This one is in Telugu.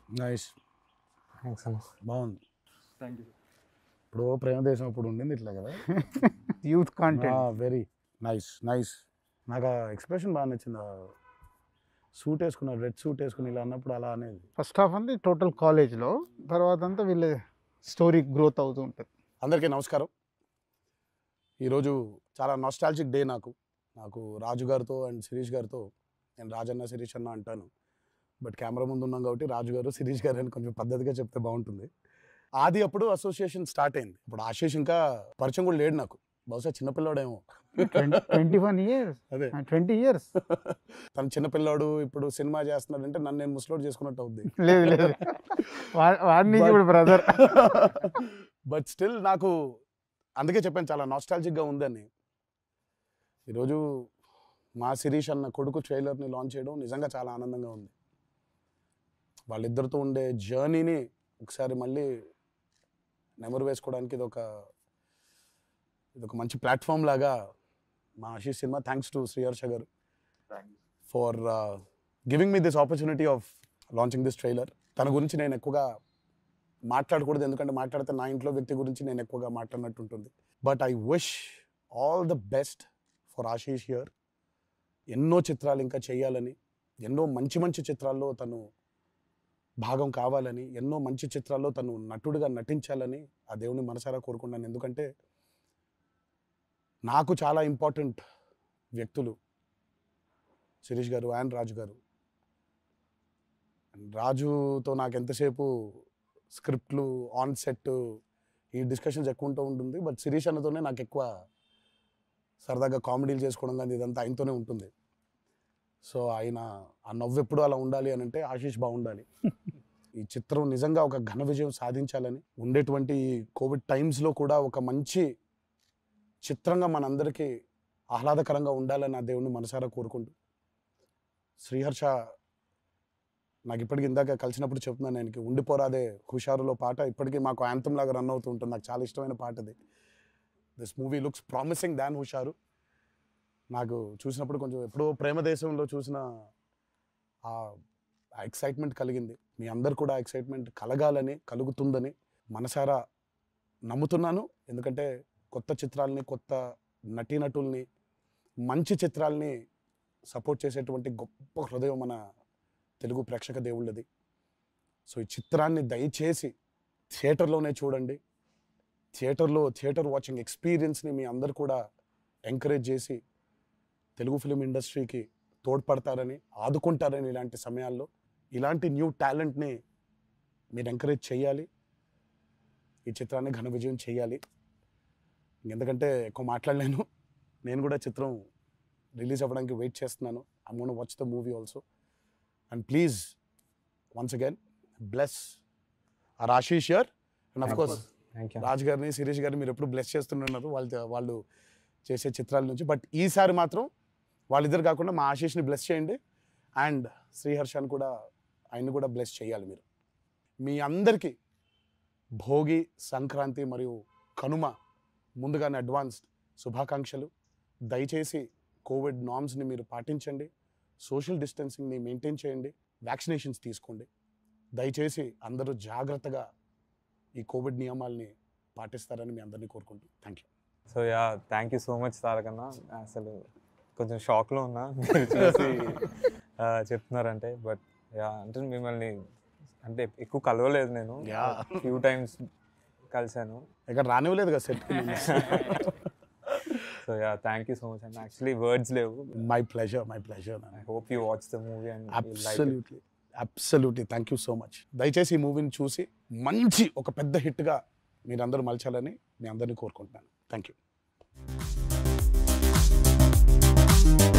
నైస్. థ్యాంక్స్ అన్న. బాగుంది. Thank you. ఇప్పుడు ప్రేమ దేశం అప్పుడు ఉండింది ఇట్లా కదా. Youth content. Very nice nice. నాకు ఆ ఎక్స్ప్రెషన్ బాగా నచ్చింది. సూట్ వేసుకున్నారు, రెడ్ సూట్ వేసుకుని ఇలా అన్నప్పుడు అలా అనేది. ఫస్ట్ హాఫ్ అంతా టోటల్ కాలేజ్లో, తర్వాత అంతా వీళ్ళ స్టోరీ గ్రోత్ అవుతూ ఉంటుంది. అందరికీ నమస్కారం. ఈరోజు చాలా నాస్టాలజిక్ డే నాకు. రాజు గారితో అండ్ శిరీష్ గారితో, నేను రాజన్న శిరీష్ అన్న అంటాను, బట్ కెమెరా ముందు ఉన్నాం కాబట్టి రాజు గారు శిరీష్ గారు అని కొంచెం పద్ధతిగా చెప్తే బాగుంటుంది. ఆది అప్పుడు అసోసియేషన్ స్టార్ట్ అయింది. ఇప్పుడు ఆశీష్ ఇంకా పరిచయం కూడా లేడు నాకు, బహుశా చిన్నపిల్లాడేమో. 21 years. అదే 20 years. తను చిన్నపిల్లాడు ఇప్పుడు సినిమా చేస్తున్నాడంటే నన్ను నేను ముసలోడు చేసుకున్నట్టు అవుద్ది. లేదు లేదు, వాడిని ఇప్పుడు బ్రదర్. బట్ స్టిల్ నాకు అందుకే చెప్పాను చాలా నాస్టాలజిక్గా ఉందని. ఈరోజు మా శిరీష్ అన్న కొడుకు ట్రైలర్ని లాంచ్ చేయడం నిజంగా చాలా ఆనందంగా ఉంది. వాళ్ళిద్దరితో ఉండే జర్నీని ఒకసారి మళ్ళీ నెమరు వేసుకోవడానికి ఇదొక మంచి ప్లాట్ఫామ్ లాగా మా ఆశీష్ సినిమా. థ్యాంక్స్ టు శ్రీహర్ష గారు for giving me this opportunity of launching this trailer. తన గురించి నేను ఎక్కువగా మాట్లాడకూడదు, ఎందుకంటే మాట్లాడితే నా ఇంట్లో వ్యక్తి గురించి నేను ఎక్కువగా మాట్లాడినట్టు ఉంటుంది. But I wish all the best for Ashish here. ఎన్నో చిత్రాలు ఇంకా చేయాలని, ఎన్నో మంచి మంచి చిత్రాల్లో తను భాగం కావాలని, ఎన్నో మంచి చిత్రాల్లో తను నటుడిగా నటించాలని ఆ దేవుని మనసారా కోరుకున్నాను. ఎందుకంటే నాకు చాలా ఇంపార్టెంట్ వ్యక్తులు శిరీష్ గారు అండ్ రాజు గారు. రాజుతో నాకు ఎంతసేపు స్క్రిప్ట్లు, ఆన్ సెట్, ఈ డిస్కషన్స్ ఎక్కువ ఉంటుంది. బట్ శిరీష్ అన్నతోనే నాకు ఎక్కువ సరదాగా కామెడీలు చేసుకోవడం కానీ ఇదంతా ఆయనతోనే ఉంటుంది. సో ఆయన ఆ నవ్వు ఎప్పుడు అలా ఉండాలి అని అంటే ఆశీష్ బాగుండాలి. ఈ చిత్రం నిజంగా ఒక ఘన విజయం సాధించాలని, ఉండేటువంటి కోవిడ్ టైమ్స్లో కూడా ఒక మంచి చిత్రంగా మనందరికీ ఆహ్లాదకరంగా ఉండాలని ఆ దేవుని మనసారా కోరుకుంటూ, శ్రీహర్ష నాకు ఇప్పటికి ఇందాక కలిసినప్పుడు చెప్తున్నాను, ఆయనకి ఉండిపోరాదే హుషారులో పాట ఇప్పటికీ మాకు యాంథమ్ లాగా రన్ అవుతూ ఉంటుంది. నాకు చాలా ఇష్టమైన పాట అది. This movie looks promising than Husharu. నాకు చూసినప్పుడు కొంచెం ఎప్పుడో ప్రేమ దేశంలో చూసిన ఆ ఎక్సైట్మెంట్ కలిగింది. మీ అందరు కూడా ఎక్సైట్మెంట్ కలగాలని, కలుగుతుందని మనసారా నమ్ముతున్నాను. ఎందుకంటే కొత్త చిత్రాలని, కొత్త నటీనటుల్ని, మంచి చిత్రాలని సపోర్ట్ చేసేటువంటి గొప్ప హృదయం మన తెలుగు ప్రేక్షక దేవుళ్ళది. సో ఈ చిత్రాన్ని దయచేసి థియేటర్లోనే చూడండి. థియేటర్ వాచింగ్ ఎక్స్పీరియన్స్ని మీ అందరు కూడా ఎంకరేజ్ చేసి తెలుగు ఫిలిం ఇండస్ట్రీకి తోడ్పడతారని, ఆదుకుంటారని, ఇలాంటి సమయాల్లో ఇలాంటి న్యూ టాలెంట్ని మీరు ఎంకరేజ్ చేయాలి. ఈ చిత్రాన్ని ఘన విజయం చేయాలి. ఎందుకంటే ఎక్కువ మాట్లాడలేను. నేను కూడా చిత్రం రిలీజ్ అవ్వడానికి వెయిట్ చేస్తున్నాను. I want to watch the movie also. And please once again bless our Ashish here and of course Raj గారిని, శిరీష్ గారిని మీరు ఎప్పుడు బ్లెస్ చేస్తున్నారు వాళ్ళు చేసే చిత్రాల నుంచి. బట్ ఈసారి మాత్రం వాళ్ళిద్దరు కాకుండా మా ఆశీష్ని బ్లెస్ చేయండి. అండ్ శ్రీహర్షని కూడా, ఆయన్ని కూడా బ్లెస్ చేయాలి మీరు. మీ అందరికీ భోగి, సంక్రాంతి మరియు కనుమ ముందుగానే అడ్వాన్స్డ్ శుభాకాంక్షలు. దయచేసి కోవిడ్ నార్మ్స్ని మీరు పాటించండి, సోషల్ డిస్టెన్సింగ్ని మెయింటైన్ చేయండి, వ్యాక్సినేషన్స్ తీసుకోండి. దయచేసి అందరూ జాగ్రత్తగా ఈ కోవిడ్ నియమాల్ని పాటిస్తారని మీ అందరినీ కోరుకుంటూ thank you. So yeah, thank you so much తారకన్న. అసలు కొంచెం షాక్లో ఉన్నా మీరు చూసి చెప్తున్నారంటే. బట్ యా, అంటే మిమ్మల్ని అంటే ఎక్కువ కలవలేదు నేను, ఫ్యూ టైమ్స్ కలిసాను. ఇక్కడ రానివ్వలేదు కదా set. So yeah, thank you so much. And actually words లేవు. My pleasure. I hope you watch the movie and absolutely thank you so much. దయచేసి ఈ మూవీని చూసి మంచి ఒక పెద్ద హిట్గా మీరందరూ మలచాలని మీ అందరినీ కోరుకుంటున్నాను. Thank you.